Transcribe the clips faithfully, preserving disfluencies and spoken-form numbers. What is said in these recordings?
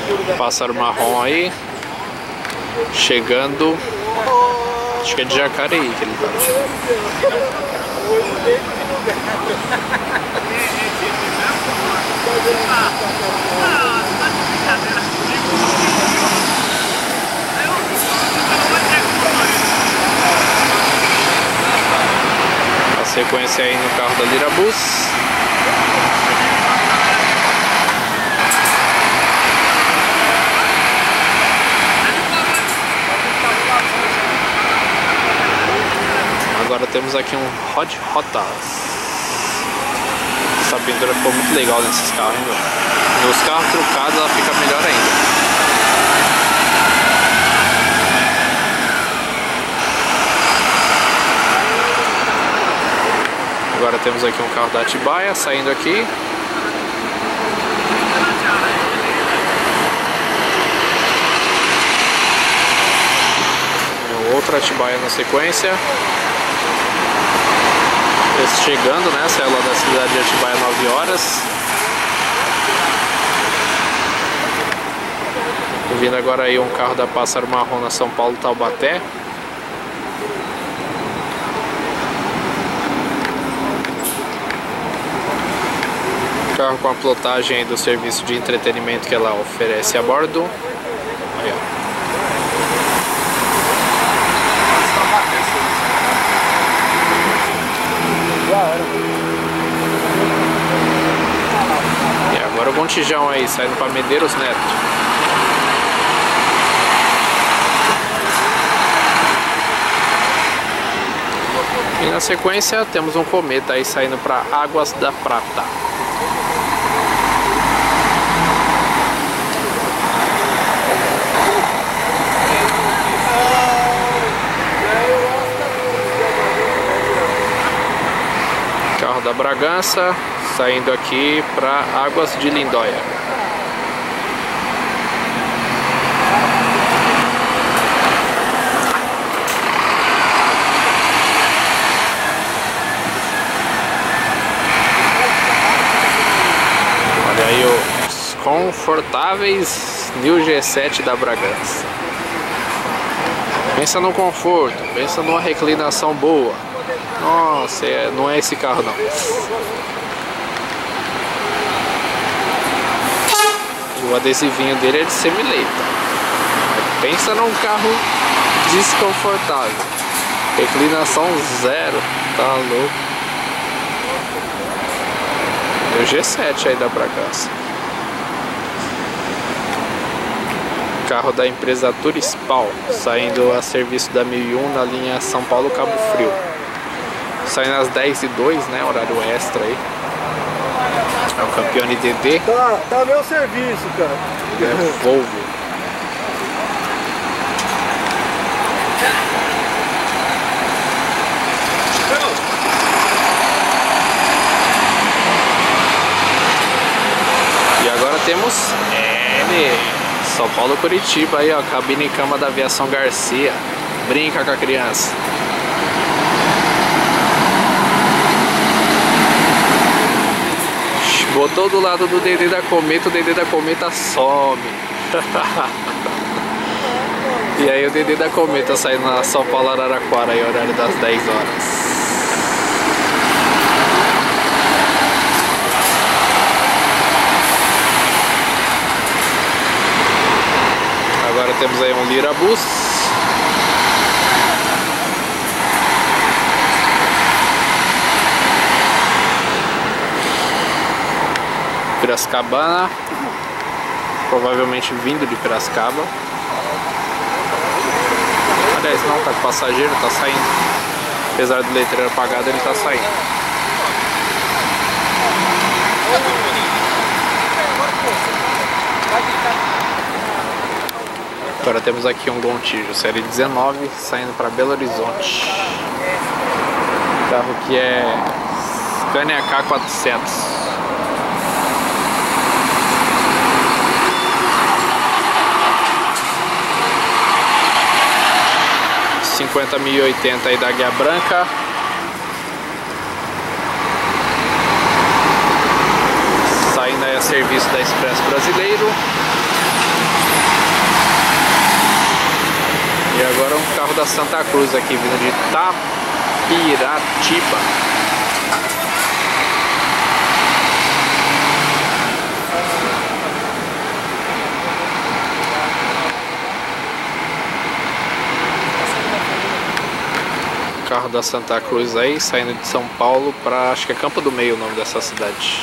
Pássaro marrom aí. Chegando. Acho que é de Jacareí que ele tá. A sequência aí no carro da Lirabus. Agora temos aqui um Hot Rotas. Essa pintura ficou muito legal nesses carros, hein, meu? Nos carros trucados ela fica melhor ainda. Agora temos aqui um carro da Atibaia saindo aqui. Outra Atibaia na sequência. Esse chegando, né? Saiu lá da cidade de Atibaia nove horas. Vindo agora aí um carro da Pássaro Marrom na São Paulo Taubaté. Carro com a plotagem aí do serviço de entretenimento que ela oferece a bordo. Aí, ó. E agora o Montijão aí, saindo para Medeiros Neto. E na sequência temos um Cometa aí saindo para Águas da Prata. Carro da Bragança saindo aqui para Águas de Lindóia. Olha aí os confortáveis New G sete da Bragança. Pensa no conforto, pensa numa reclinação boa. Nossa, é, não é esse carro não. E o adesivinho dele é de semileita. Pensa num carro desconfortável. Reclinação zero. Tá louco. E o G sete aí da Bragança. Carro da empresa Turispal, saindo a serviço da mil e um na linha São Paulo Cabo Frio. Saindo às dez e dois, né? Horário extra aí. É o Campione D D. Tá, tá meu serviço, cara. É Volvo. E agora temos ele, São Paulo Curitiba aí, ó. Cabine e cama da Aviação Garcia. Brinca com a criança. Botou do lado do D D da Cometa, o D D da Cometa some. E aí o D D da Cometa saindo na São Paulo Araraquara aí, horário das dez horas. Agora temos aí um Lirabus. Piracicabana, provavelmente vindo de Piracicaba. Aliás, não, tá com passageiro, tá saindo. Apesar do letreiro apagado, ele tá saindo. Agora temos aqui um Gontijo, série dezenove, saindo para Belo Horizonte. Carro que é Scania K quatrocentos. cinquenta mil e oitenta aí da Guia Branca. Saindo aí a serviço da Expresso Brasileiro. agora um carro da Santa Cruz aqui, vindo de Tapiratiba. Carro da Santa Cruz aí, saindo de São Paulo para, acho que é Campo do Meio o nome dessa cidade.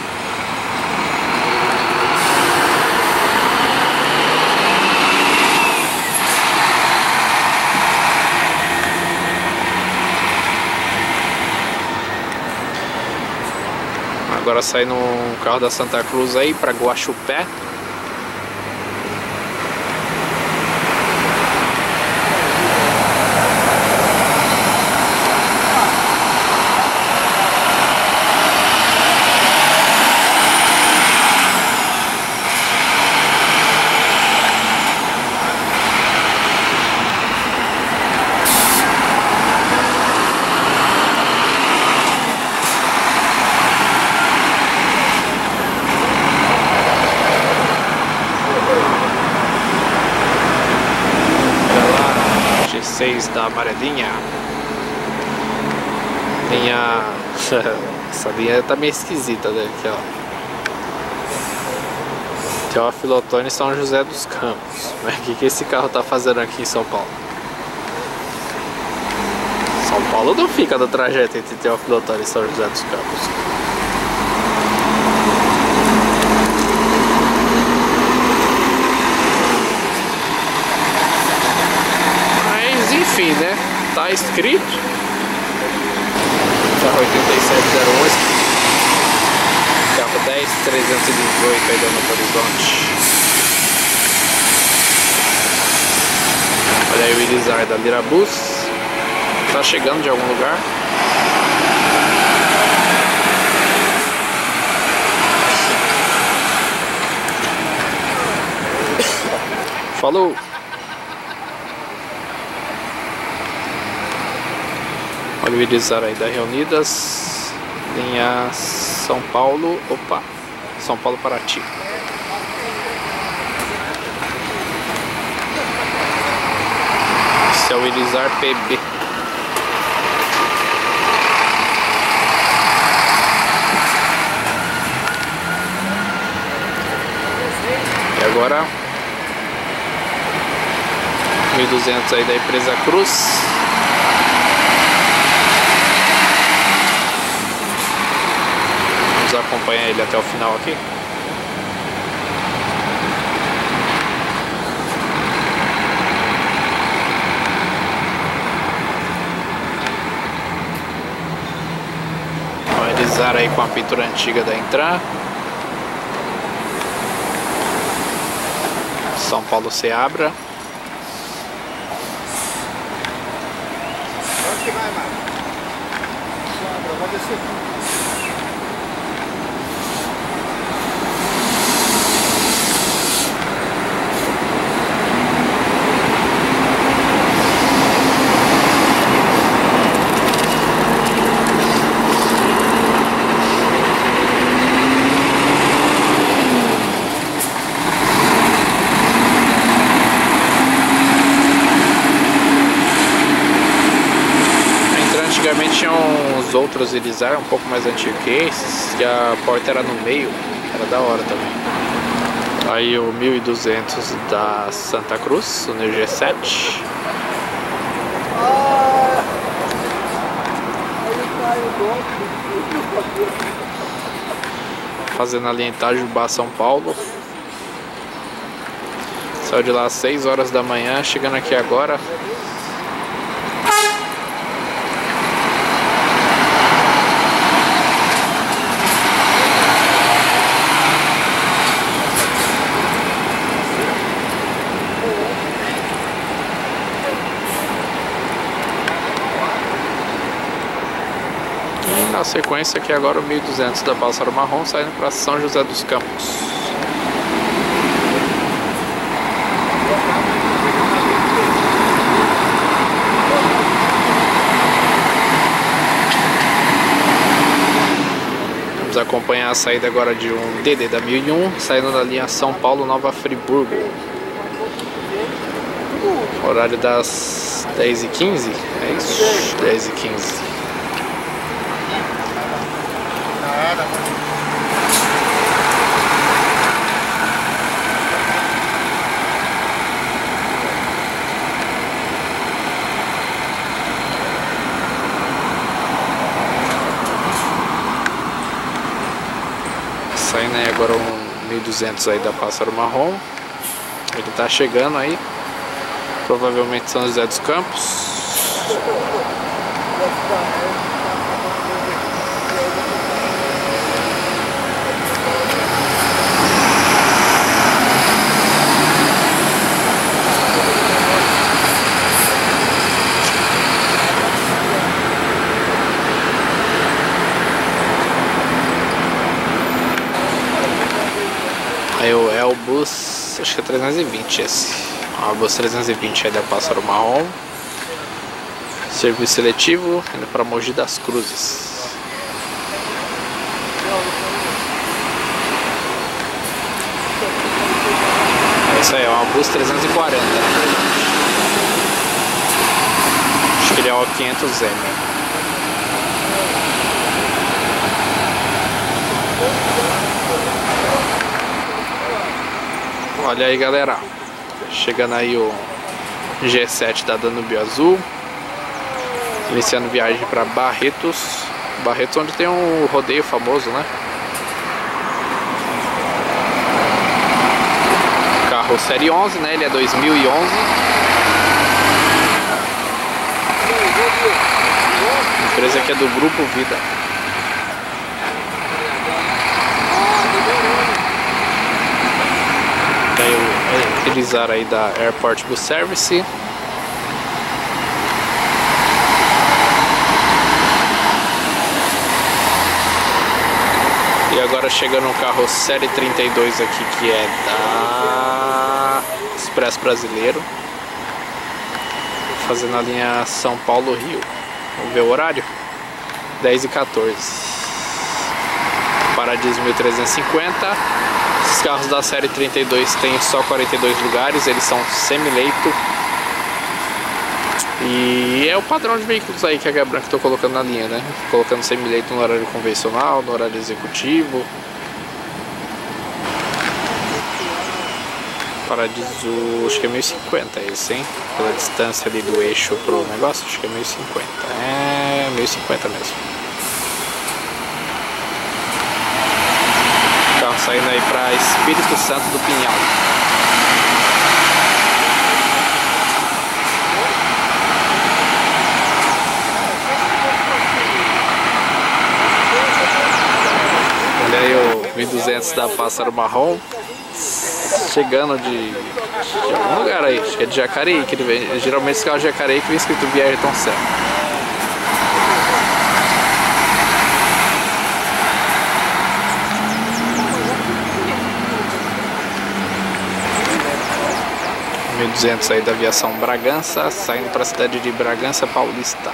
Agora saindo um carro da Santa Cruz aí para Guaxupé. seis da amarelinha. Linha. Essa linha tá meio esquisita, né? Aqui, ó. Teófilo Otoni, São José dos Campos. Mas o que, que esse carro tá fazendo aqui em São Paulo? São Paulo não fica no trajeto entre Teófilo Otoni e São José dos Campos. Enfim, né? Tá escrito. Carro oitenta e sete zero um. Carro dez trezentos e vinte e oito aí da Novo Horizonte. Olha aí o Irizar da Lirabus. Tá chegando de algum lugar. Falou! Olha o Irizar aí da Reunidas, linha São Paulo, opa, São Paulo Paraty. Esse é o Irizar P B. E agora mil e duzentos aí da empresa Cruz. Acompanha ele até o final aqui. Vamos realizar aí com a pintura antiga da Intran. São Paulo Seabra. Onde que vai, Mário? Seabra, vai descer. Antigamente tinha uns outros Irizar um pouco mais antigos que esses, e a porta era no meio, era da hora também. Aí o mil e duzentos da Santa Cruz, o N G sete. Fazendo a linha Itajubá, São Paulo. Saiu de lá às seis horas da manhã, chegando aqui agora. Na sequência aqui agora o mil e duzentos da Pássaro Marrom saindo para São José dos Campos. Vamos acompanhar a saída agora de um D D da mil e um, saindo da linha São Paulo Nova Friburgo. Horário das dez e quinze. É isso? dez e quinze. Saindo aí agora um mil e duzentos aí da Pássaro Marrom. Ele tá chegando aí. Provavelmente São José dos Campos. Aí é o bus, acho que é trezentos e vinte esse. É o bus trezentos e vinte aí da Pássaro Marrom. Serviço seletivo, indo para Mogi das Cruzes. É isso aí, é um bus trezentos e quarenta, na verdade. Acho que ele é o quinhentos M. Olha aí, galera, chegando aí o G sete da Danúbio Azul, iniciando viagem para Barretos, Barretos onde tem um rodeio famoso, né? Carro série onze, né? Ele é dois mil e onze. Empresa que é do Grupo Vida. Utilizar aí da Airport Bus Service. E agora chegando um carro série trinta e dois aqui, que é da Expresso Brasileiro, fazendo a linha São Paulo-Rio. Vamos ver o horário? dez e quatorze. Paradiso mil trezentos e cinquenta. Esses carros da série trinta e dois tem só quarenta e dois lugares, eles são semi-leito. E é o padrão de veículos aí que a Águia Branca estou colocando na linha, né? Colocando semi-leito no horário convencional, no horário executivo. Paradiso, acho que é mil e cinquenta esse, hein? Pela distância ali do eixo pro negócio, acho que é mil e cinquenta. É, mil e cinquenta mesmo. Carro saindo aí para Espírito Santo do Pinhal. Olha aí o mil e duzentos da Pássaro Marrom, chegando de, de algum lugar aí, acho que é de Jacareí, que ele vem. Geralmente esse carro de Jacareí que vem escrito Viagem Tão Céu. mil e duzentos aí da Aviação Bragança, saindo para a cidade de Bragança Paulista.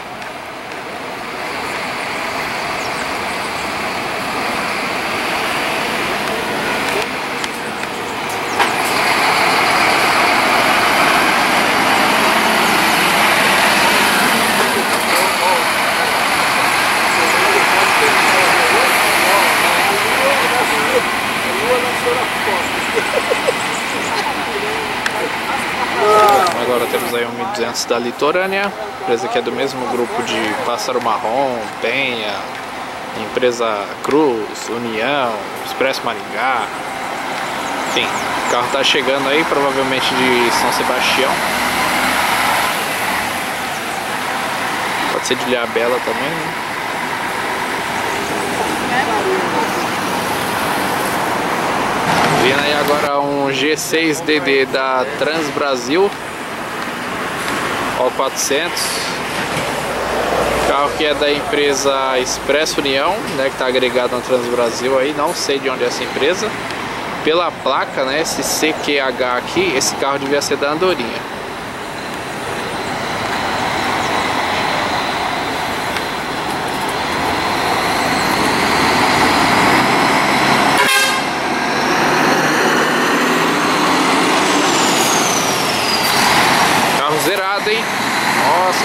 Agora temos aí um mil e duzentos da Litorânea, empresa que é do mesmo grupo de Pássaro Marrom, Penha, empresa Cruz, União, Expresso Maringá. Enfim, o carro está chegando aí, provavelmente de São Sebastião. Pode ser de Ilhabela também, né? Vindo aí agora um G seis D D da Trans Brasil, O quatrocentos, carro que é da empresa Expresso União, né, que está agregado na Trans Brasil aí, não sei de onde é essa empresa. Pela placa, né, esse C Q H aqui, esse carro devia ser da Andorinha.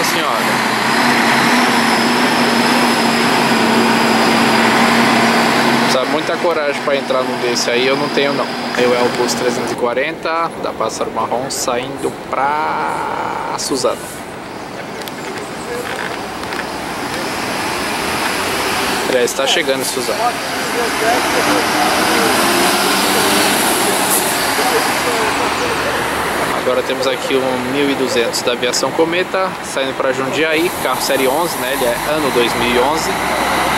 senhora. Precisa muita coragem para entrar num desse aí, eu não tenho não. Eu é o Bus trezentos e quarenta da Pássaro Marrom saindo pra Suzano. Aliás, está chegando em Suzano. Agora temos aqui um mil e duzentos da Aviação Cometa saindo para Jundiaí, carro série onze, né? Ele é ano dois mil e onze.